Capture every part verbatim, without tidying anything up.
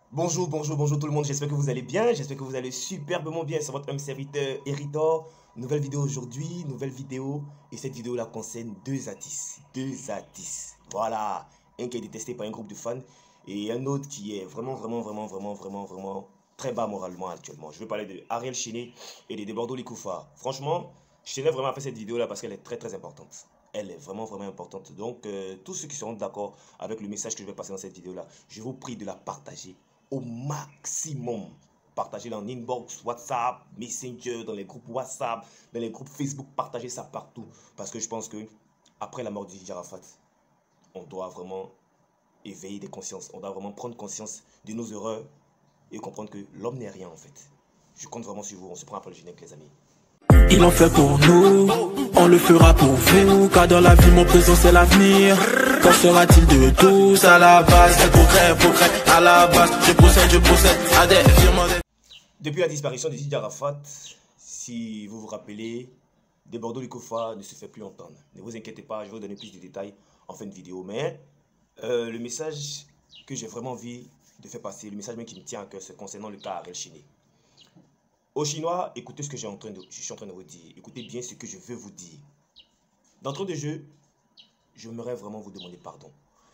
Bonjour, bonjour, bonjour tout le monde, j'espère que vous allez bien, j'espère que vous allez superbement bien, c'est votre homme serviteur Eritor, nouvelle vidéo aujourd'hui, nouvelle vidéo, et cette vidéo là concerne deux artistes, deux artistes, voilà, un qui est détesté par un groupe de fans, et un autre qui est vraiment, vraiment, vraiment, vraiment, vraiment, vraiment très bas moralement actuellement. Je veux parler de Ariel Chené et de Debordo Likoufa. Franchement, je tenais vraiment à faire cette vidéo là parce qu'elle est très très importante. Elle est vraiment vraiment importante. Donc, euh, tous ceux qui seront d'accord avec le message que je vais passer dans cette vidéo là, je vous prie de la partager au maximum. Partagez-la en inbox, WhatsApp, Messenger, dans les groupes WhatsApp, dans les groupes Facebook, partagez ça partout. Parce que je pense que après la mort de Didier Arafat, on doit vraiment éveiller des consciences. On doit vraiment prendre conscience de nos erreurs et comprendre que l'homme n'est rien en fait. Je compte vraiment sur vous. On se prend après le générique, les amis. Il en fait pour nous, on le fera pour vous, car dans la vie mon présent c'est l'avenir. Qu'en sera-t-il de tous à la base? C'est progrès, progrès à la base. Je procède, je procède à des virements. Depuis la disparition de Didier Arafat, si vous vous rappelez, Debordo Likoufa ne se fait plus entendre. Ne vous inquiétez pas, je vais vous donner plus de détails en fin de vidéo. Mais euh, le message que j'ai vraiment envie de faire passer, le message même qui me tient à cœur, c'est concernant le cas Ariel Chené. Aux Chinois, écoutez ce que j'ai en train de, je suis en train de vous dire. Écoutez bien ce que je veux vous dire. D'entrée de jeu, j'aimerais vraiment vous demander pardon.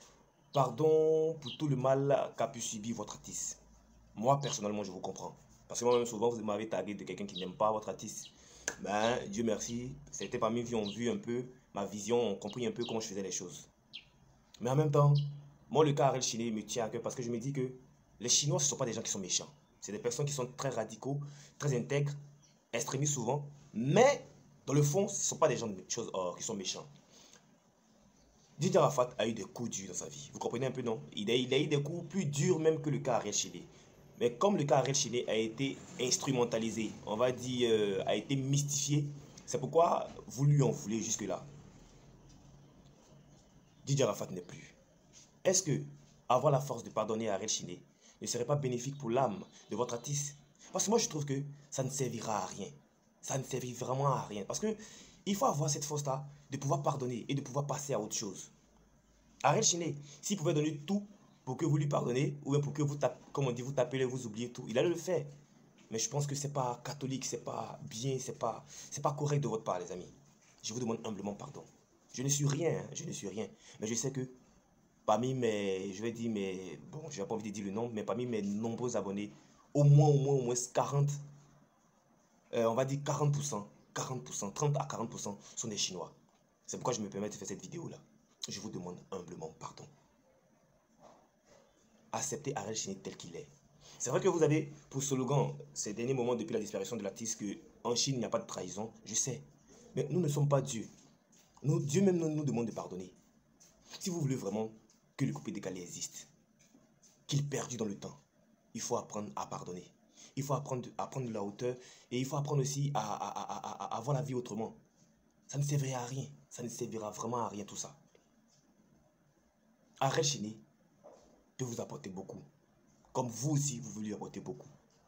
Pardon pour tout le mal qu'a pu subir votre artiste. Moi, personnellement, je vous comprends. Parce que moi-même, souvent, vous m'avez tagué de quelqu'un qui n'aime pas votre artiste. Ben, Dieu merci, c'était pas mes qui ont vu un peu ma vision, ont compris un peu comment je faisais les choses. Mais en même temps, moi, le cas Ariel Chené me tient à cœur parce que je me dis que les Chinois, ce ne sont pas des gens qui sont méchants. C'est des personnes qui sont très radicaux, très intègres, extrémistes souvent. Mais, dans le fond, ce ne sont pas des gens de choses, oh, qui sont méchants. Didier Arafat a eu des coups durs dans sa vie. Vous comprenez un peu, non? Il a, il a eu des coups plus durs même que le cas Ariel Chené. Mais comme le cas Ariel Chené a été instrumentalisé, on va dire, euh, a été mystifié, c'est pourquoi vous lui en voulez jusque-là. Didier Arafat n'est plus. Est-ce que avoir la force de pardonner à Ariel Chené ne serait pas bénéfique pour l'âme de votre artiste? Parce que moi, je trouve que ça ne servira à rien. Ça ne servira vraiment à rien. Parce que il faut avoir cette force-là de pouvoir pardonner et de pouvoir passer à autre chose. Ariel Chené, s'il pouvait donner tout pour que vous lui pardonnez, ou bien pour que vous, comme on dit, vous tapez, vous oubliez tout, il allait le faire. Mais je pense que c'est pas catholique, c'est pas bien, c'est pas, c'est pas correct de votre part, les amis. Je vous demande humblement pardon. Je ne suis rien, hein, je ne suis rien. Mais je sais que parmi mes, je vais dire mes, bon, je n'ai pas envie de dire le nombre, mais parmi mes nombreux abonnés, au moins, au moins, au moins quarante, euh, on va dire quarante pour cent, quarante pour cent, trente à quarante pour cent sont des Chinois. C'est pourquoi je me permets de faire cette vidéo-là. Je vous demande humblement pardon. Acceptez Ariel Chené tel qu'il est. C'est vrai que vous avez pour slogan, ces derniers moments depuis la disparition de l'artiste, qu'en Chine, il n'y a pas de trahison. Je sais. Mais nous ne sommes pas Dieu. Nous, Dieu même nous, nous demande de pardonner. Si vous voulez vraiment que le coupé décalé existe, qu'il perdure dans le temps, il faut apprendre à pardonner. Il faut apprendre à prendre de la hauteur et il faut apprendre aussi à, à, à, à, à voir la vie autrement. Ça ne servira à rien. Ça ne servira vraiment à rien tout ça. Ariel Chené peut vous apporter beaucoup. Comme vous aussi, vous voulez lui apporter beaucoup.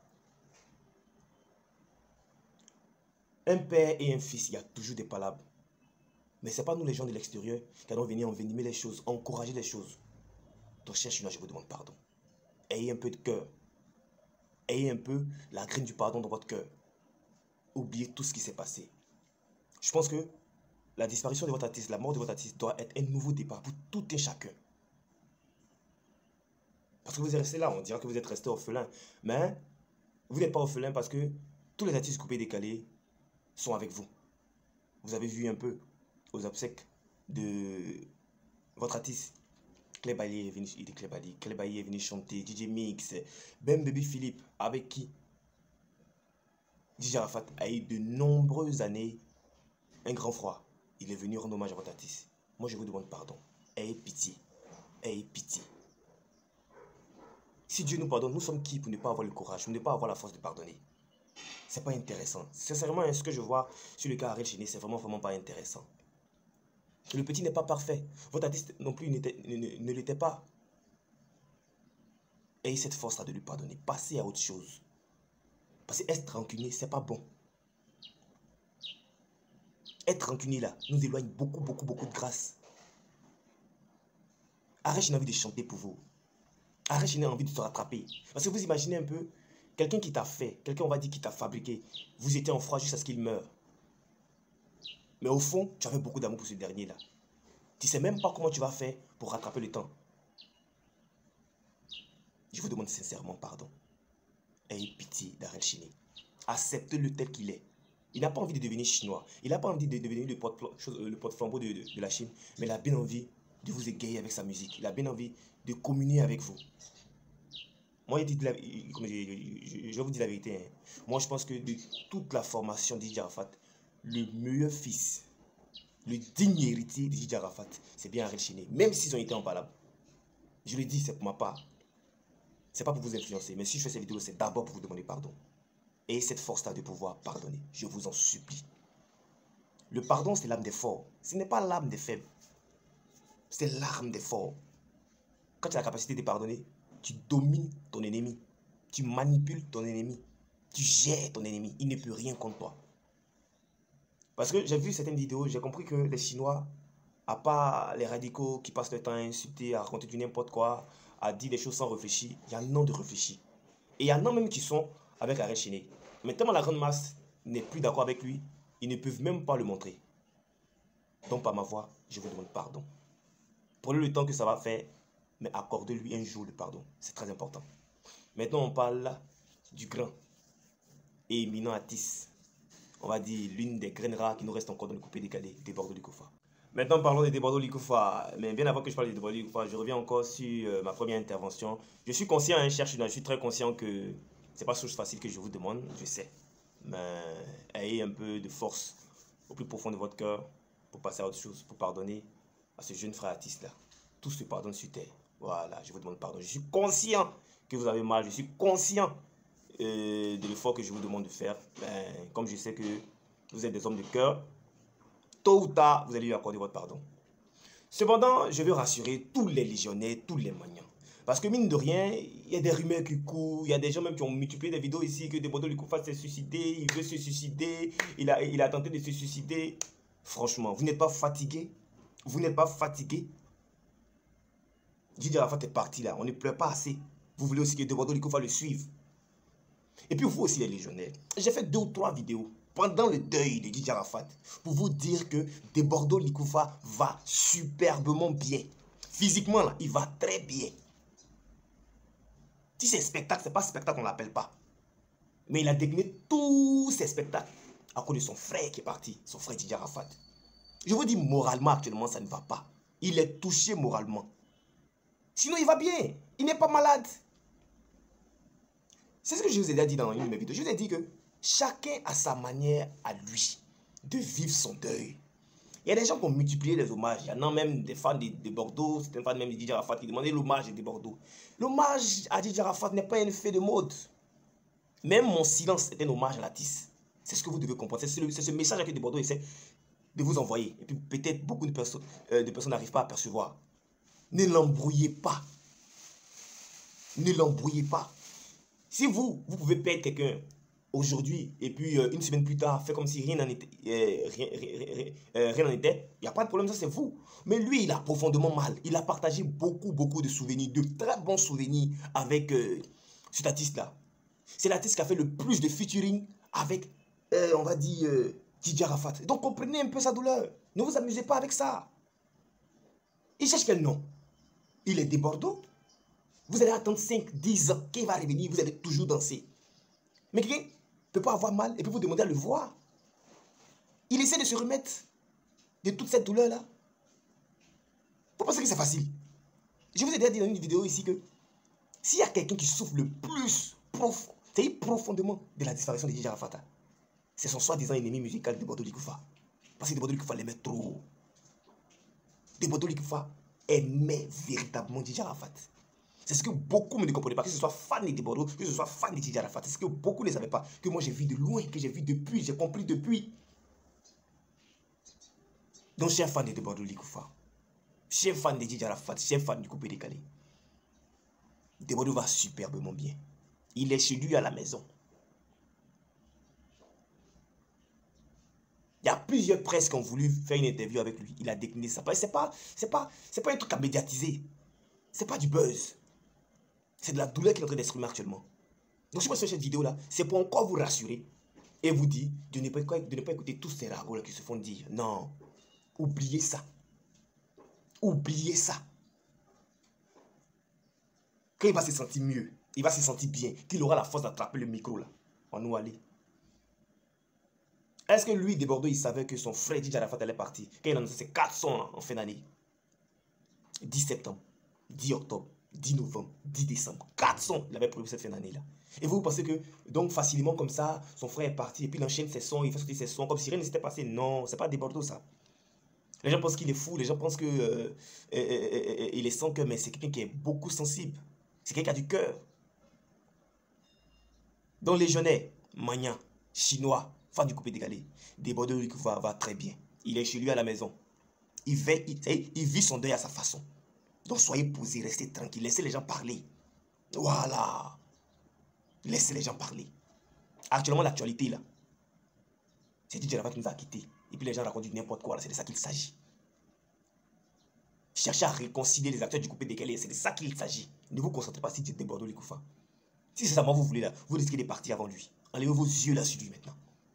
Un père et un fils, il y a toujours des palabres. Mais ce n'est pas nous les gens de l'extérieur qui allons venir envenimer les choses, encourager les choses. Donc, chers Chinois, je vous demande pardon. Ayez un peu de cœur. Ayez un peu la graine du pardon dans votre cœur. Oubliez tout ce qui s'est passé. Je pense que la disparition de votre artiste, la mort de votre artiste doit être un nouveau départ pour tout et chacun. Parce que vous êtes resté là, on dira que vous êtes resté orphelin. Mais vous n'êtes pas orphelin parce que tous les artistes coupés décalés sont avec vous. Vous avez vu un peu aux obsèques de votre artiste. Clébailly est venu, il dit Clébailly, Clébailly est venu chanter, D J Mix, Ben Baby Philippe, avec qui Didier Arafat a eu de nombreuses années un grand froid. Il est venu rendre hommage à votre artiste. Moi, je vous demande pardon. Ayez pitié. Ayez pitié. Si Dieu nous pardonne, nous sommes qui pour ne pas avoir le courage, pour ne pas avoir la force de pardonner? C'est pas intéressant. Sincèrement, ce que je vois sur le cas Ariel Chené, c'est vraiment, vraiment pas intéressant. Le petit n'est pas parfait. Votre artiste non plus ne, ne, ne l'était pas. Ayez cette force-là de lui pardonner. Passez à autre chose. Parce que être rancunier, c'est pas bon. Être rancunier là nous éloigne beaucoup, beaucoup, beaucoup de grâce. Arrête, j'ai envie de chanter pour vous. Ariel Chéné a envie de se rattraper. Parce que vous imaginez un peu, quelqu'un qui t'a fait, quelqu'un on va dire qui t'a fabriqué, vous étiez en froid jusqu'à ce qu'il meure. Mais au fond, tu avais beaucoup d'amour pour ce dernier-là. Tu ne sais même pas comment tu vas faire pour rattraper le temps. Je vous demande sincèrement pardon. Ayez pitié d'Ariel Chéné. Acceptez-le tel qu'il est. Il n'a pas envie de devenir chinois. Il n'a pas envie de devenir le porte-flambeau de, de, de la Chine. Mais il a bien envie de vous égayer avec sa musique. Il a bien envie de communier avec vous. Moi, je, la, je, je vais vous dire la vérité. Hein. Moi, je pense que de toute la formation de D J Arafat, le meilleur fils, le digne héritier de D J Arafat, c'est bien Ariel Chéné. Même s'ils ont été en palabre. Je le dis, c'est pour ma part. C'est pas pour vous influencer. Mais si je fais cette vidéo, c'est d'abord pour vous demander pardon. Et cette force-là de pouvoir pardonner. Je vous en supplie. Le pardon, c'est l'âme des forts. Ce n'est pas l'âme des faibles. C'est l'âme des forts. Quand tu as la capacité de pardonner, tu domines ton ennemi. Tu manipules ton ennemi. Tu gères ton ennemi. Il ne peut rien contre toi. Parce que j'ai vu certaines vidéos, j'ai compris que les Chinois, à part les radicaux qui passent le temps à insulter, à raconter du n'importe quoi, à dire des choses sans réfléchir, il y en a de réfléchis. Et il y en a même qui sont avec Ariel Chéné. Mais tellement la grande masse n'est plus d'accord avec lui, ils ne peuvent même pas le montrer. Donc par ma voix, je vous demande pardon. Prenez le temps que ça va faire, mais accordez-lui un jour de pardon. C'est très important. Maintenant, on parle du grand et éminent Atis. On va dire l'une des graines rares qui nous reste encore dans le coupé décalé des Bordeaux Likoufa. Maintenant, parlons des Bordeaux Likoufa. Mais bien avant que je parle des Bordeaux Likoufa, je reviens encore sur euh, ma première intervention. Je suis conscient, hein, cher Chinois, je suis très conscient que c'est pas chose facile que je vous demande, je sais. Mais ayez un peu de force au plus profond de votre cœur pour passer à autre chose, pour pardonner à ce jeune frère artiste-là. Tout se pardonne sur terre. Voilà, je vous demande pardon. Je suis conscient que vous avez mal, je suis conscient euh, de l'effort que je vous demande de faire. Ben, comme je sais que vous êtes des hommes de cœur, tôt ou tard, vous allez lui accorder votre pardon. Cependant, je veux rassurer tous les légionnaires, tous les maniants. Parce que mine de rien, il y a des rumeurs qui courent, il y a des gens même qui ont multiplié des vidéos ici que Bordeaux Likoufa s'est suicidé, il veut se suicider, il a, il a tenté de se suicider. Franchement, vous n'êtes pas fatigué? Vous n'êtes pas fatigué? D J Arafat est parti là, on ne pleure pas assez. Vous voulez aussi que Bordeaux Likoufa le suive. Et puis vous aussi les légionnaires. J'ai fait deux ou trois vidéos pendant le deuil de D J Arafat pour vous dire que Bordeaux Likoufa va superbement bien. Physiquement là, il va très bien. Si c'est spectacle, c'est pas spectacle, on ne l'appelle pas. Mais il a décliné tous ses spectacles à cause de son frère qui est parti, son frère D J Arafat. Je vous dis, moralement, actuellement, ça ne va pas. Il est touché moralement. Sinon, il va bien. Il n'est pas malade. C'est ce que je vous ai déjà dit dans une de mes vidéos. Je vous ai dit que chacun a sa manière à lui de vivre son deuil. Il y a des gens qui ont multiplié les hommages. Il y en a même des fans de, de Bordeaux, certains fans même de D J Arafat qui demandaient l'hommage de Bordeaux. L'hommage à D J Arafat n'est pas un effet de mode. Même mon silence est un hommage à l'artiste. C'est ce que vous devez comprendre. C'est ce, ce message que de Bordeaux essaie de vous envoyer. Et puis peut-être beaucoup de, perso euh, de personnes n'arrivent pas à percevoir. Ne l'embrouillez pas. Ne l'embrouillez pas. Si vous, vous pouvez perdre quelqu'un aujourd'hui, et puis euh, une semaine plus tard, fait comme si rien n'en était, euh, rien, rien, euh, rien n'en était, il n'y a pas de problème, ça c'est vous. Mais lui, il a profondément mal. Il a partagé beaucoup, beaucoup de souvenirs, de très bons souvenirs avec euh, cet artiste-là. C'est l'artiste qui a fait le plus de featuring avec, euh, on va dire, euh, D J Arafat. Donc comprenez un peu sa douleur. Ne vous amusez pas avec ça. Il cherche quel nom? Il est de Bordeaux. Vous allez attendre cinq, dix ans qu'il va revenir, vous allez toujours danser. Mais quelqu'un ne peut pas avoir mal et puis vous demandez à le voir. Il essaie de se remettre de toute cette douleur-là. Vous pensez que c'est facile? Je vous ai déjà dit dans une vidéo ici que s'il y a quelqu'un qui souffre le plus profond, c'est profondément de la disparition de D J Arafat, c'est son soi-disant ennemi musical de Bordeaux Likoufa. Parce que de Bordeaux Likoufa l'aimait trop. De Bordeaux Likoufa aimait véritablement D J Arafat. C'est ce que beaucoup ne comprenaient pas, que ce soit fan de Bordeaux, que ce soit fan de D J Arafat. C'est ce que beaucoup ne savaient pas, que moi j'ai vu de loin, que j'ai vu depuis, j'ai compris depuis. Donc, chers fans de Bordeaux Likoufa, chers fans de D J Arafat, chers fans du coupé décalé, de Bordeaux va superbement bien. Il est chez lui à la maison. Il y a plusieurs presses qui ont voulu faire une interview avec lui. Il a décliné ça. C'est pas, c'est pas, c'est pas un truc à médiatiser. C'est pas du buzz. C'est de la douleur qu'il est en train d'exprimer actuellement. Donc si vous sur cette vidéo-là, c'est pour encore vous rassurer et vous dire de ne pas, de ne pas écouter tous ces ragots qui se font dire. Non, oubliez ça. Oubliez ça. Quand il va se sentir mieux, il va se sentir bien, qu'il aura la force d'attraper le micro là, on nous aller. Est-ce que lui, de Bordeaux, il savait que son frère D J Arafat allait partir quand il a annoncé ses quatre sons là, en fin d'année? dix septembre, dix octobre, dix novembre, dix décembre. quatre sons, il avait prévu cette fin d'année là. Et vous, vous pensez que, donc facilement comme ça, son frère est parti et puis il enchaîne ses sons, il fait sortir ses sons comme si rien ne s'était passé? Non, c'est pas des Bordeaux ça. Les gens pensent qu'il est fou, les gens pensent qu'il euh, euh, euh, est sans cœur, mais c'est quelqu'un qui est beaucoup sensible. C'est quelqu'un qui a du cœur. Donc les Lyonnais, Magnan, Chinois, fan du coupé décalé, des Bordeaux va, va très bien. Il est chez lui à la maison. Il, va, il, il vit son deuil à sa façon. Donc soyez posés, restez tranquilles, laissez les gens parler. Voilà. Laissez les gens parler. Actuellement, l'actualité là, c'est D J Arafat qui nous a quittés. Et puis les gens racontent n'importe quoi, c'est de ça qu'il s'agit. Cherchez à réconcilier les acteurs du coupé décalé, c'est de ça qu'il s'agit. Ne vous concentrez pas sur des Bordeaux les Koufa. Si c'est ça que vous voulez là, vous risquez de partir avant lui. Enlevez vos yeux là sur lui maintenant.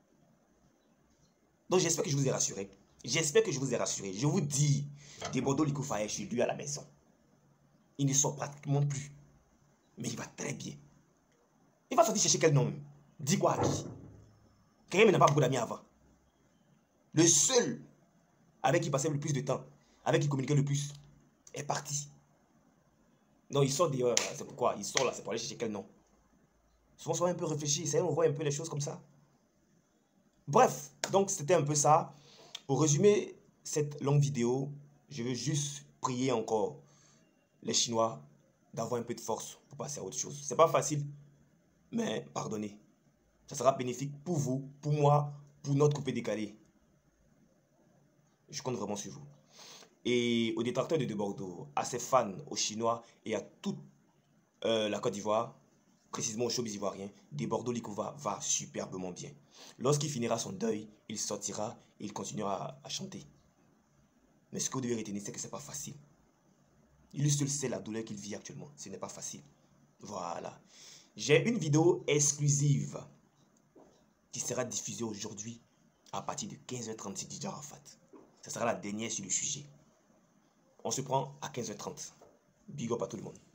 Donc j'espère que je vous ai rassuré. J'espère que je vous ai rassuré. Je vous dis, des Bordeaux les Koufa est chez lui à la maison. Il ne sort pratiquement plus. Mais il va très bien. Il va sortir chercher quel nom même? Dis quoi à qui? Quelqu'un n'a pas beaucoup d'amis avant. Le seul avec qui il passait le plus de temps, avec qui il communiquait le plus, est parti. Non, il sort d'ailleurs, c'est pourquoi il sort là, c'est pour aller chercher quel nom. Souvent, soyez un peu réfléchi, essayez, on voit un peu les choses comme ça. Bref, donc c'était un peu ça. Pour résumer cette longue vidéo, je veux juste prier encore les Chinois d'avoir un peu de force pour passer à autre chose. C'est pas facile, mais pardonnez. Ça sera bénéfique pour vous, pour moi, pour notre coupé décalé. Je compte vraiment sur vous. Et aux détracteurs de, de Bordeaux, à ses fans, aux Chinois et à toute euh, la Côte d'Ivoire, précisément aux showbiz ivoiriens, des Bordeaux Likova va superbement bien. Lorsqu'il finira son deuil, il sortira et il continuera à, à chanter. Mais ce que vous devez retenir, c'est que ce n'est pas facile. Il seul sait la douleur qu'il vit actuellement. Ce n'est pas facile. Voilà. J'ai une vidéo exclusive qui sera diffusée aujourd'hui à partir de quinze heures trente sur D J Arafat. Ce sera la dernière sur le sujet. On se prend à quinze heures trente. Big up à tout le monde.